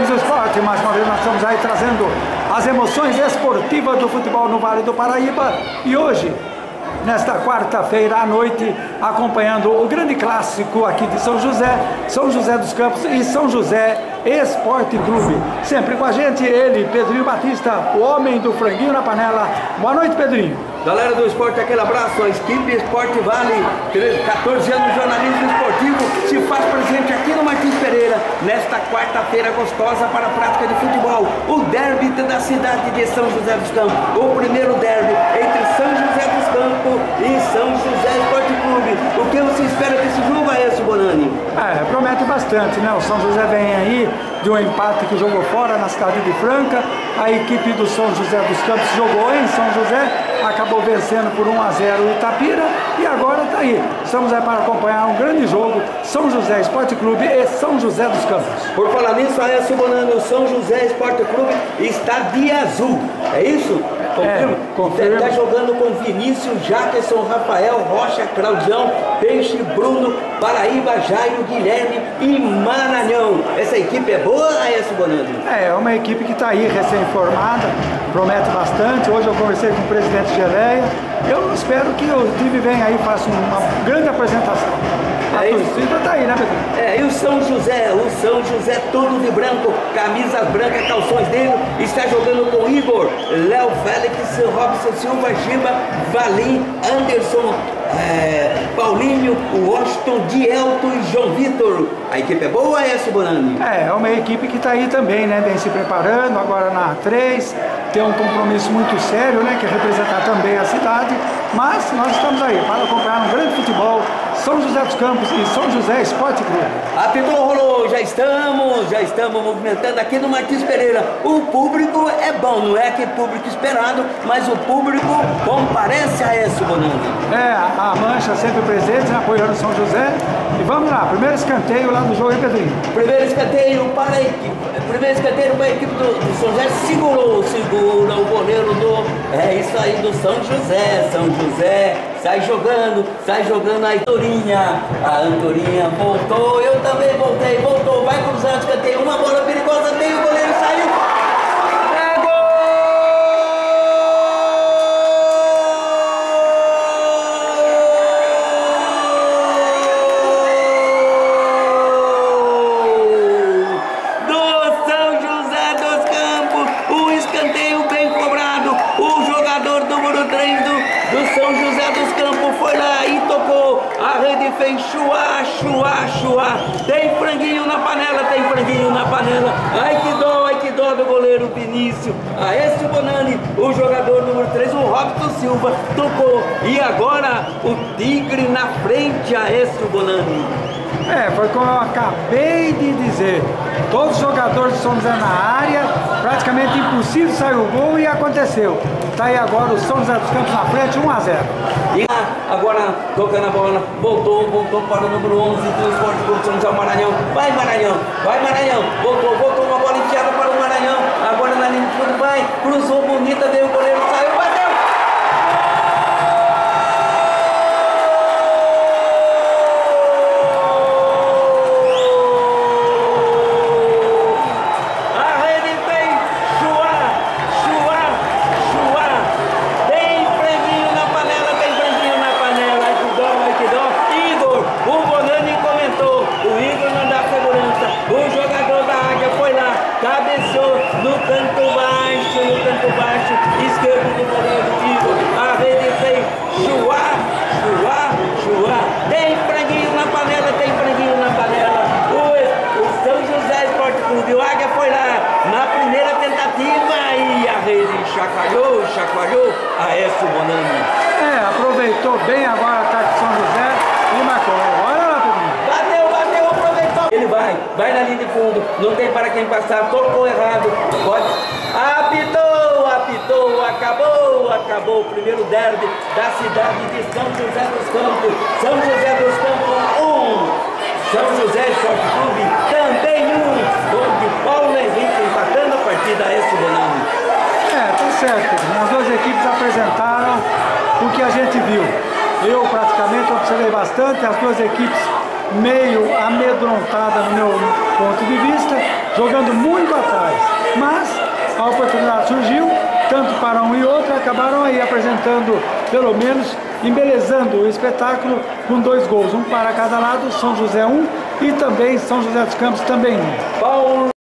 do Esporte, mais uma vez nós estamos aí trazendo as emoções esportivas do futebol no Vale do Paraíba e hoje, nesta quarta-feira à noite, acompanhando o grande clássico aqui de São José dos Campos e São José Esporte Clube. Sempre com a gente, ele, Pedrinho Batista, o homem do franguinho na panela. Boa noite, Pedrinho. Galera do esporte, aquele abraço, a equipe Esporte Vale, 14 anos de jornalismo esportivo, se faz presente aqui no Martins Pereira, nesta quarta-feira gostosa para a prática de futebol, o derby da cidade de São José dos Campos, o primeiro derby entre São José dos Campos e São José Esporte Clube. O que você espera desse jogo, Aécio Bonani? Promete bastante, né? O São José vem aí de um empate que jogou fora na cidade de Franca, a equipe do São José dos Campos jogou em São José, acabou vencendo por 1-0 o Itapira e agora está aí. Estamos aí para acompanhar um grande jogo, São José Esporte Clube e São José dos Campos. Por falar nisso, Aécio Bonani, o São José Esporte Clube está de azul, é isso? Confirma. Está jogando com Vinícius, Jackson, Rafael, Rocha, Claudião, Peixe, Bruno, Paraíba, Jairo, Guilherme e Maranhão. Essa equipe é boa, Aécio Bonani? É uma equipe que está aí recém-formada, promete bastante. Hoje eu conversei com o presidente Geleia. Eu espero que o time venha aí e faça uma grande apresentação. A torcida está aí, né, Pedro? E o São José todo de branco, camisas brancas, calções negros, está jogando com Igor, Léo Félix, Robson Silva, Giba, Valim, Anderson, Paulinho, Washington, Dielto e João Vitor. A equipe é boa, Aécio Bonani? É uma equipe que está aí também, né? Vem se preparando agora na A3, tem um compromisso muito sério, né? Que é representar também a cidade, mas nós estamos aí para acompanhar um grande futebol, São José dos Campos e São José Esporte Clube. Apitou, rolou, já estamos movimentando aqui no Martins Pereira. O público é bom, não é aquele público esperado, mas o público comparece a Aécio Bonani. A Mancha sempre presente, apoiando São José. E vamos lá, primeiro escanteio lá do jogo, hein, Pedrinho? Primeiro escanteio para a equipe do São José, segura o goleiro isso aí do São José, sai jogando a Andorinha voltou, eu também voltou, vai cruzando, escanteio, uma bola perigosa, tem o goleiro, saiu. São José dos Campos foi lá e tocou, a rede fez chuá, tem franguinho na panela, ai que dó do goleiro Vinícius, Aécio Bonani, o jogador número 3, o Robson Silva, tocou, e agora o Tigre na frente, Aécio Bonani. Foi como eu acabei de dizer, todos os jogadores de São José na área, praticamente impossível sair o gol e aconteceu. Está aí agora o São José dos Campos na frente, 1-0. E agora tocando a bola, voltou para o número 11 do Esporte Clube São José, Maranhão, vai Maranhão, voltou uma bola enfiada para o Maranhão, agora na linha de fundo, vai, cruzou bonita, deu o goleiro, saiu, bateu! Cabeceou no canto baixo, esquerdo do goleiro Igor, a rede fez chuá, tem franguinho na panela, o São José Esporte Clube, o Águia foi lá, na primeira tentativa e a rede chacoalhou, Aécio Bonani. Aproveitou bem agora o ataque de São José e marcou. Olha lá, Pedrinho. Bateu, aproveitou. Ele vai na linha de fundo, não tem para quem passar, tocou errado, apitou, acabou o primeiro derby da cidade de São José dos Campos. São José dos Campos 1, São José Esporte Clube também 1, gol de Paulo Henrique empatando a partida, Aécio Bonani. Tá certo, as duas equipes apresentaram o que a gente viu. Eu praticamente observei bastante, as duas equipes meio amedrontada no meu ponto de vista, jogando muito atrás. Mas a oportunidade surgiu, tanto para um e outro, acabaram aí apresentando, pelo menos, embelezando o espetáculo com 2 gols, um para cada lado, São José 1 e também São José dos Campos também 1.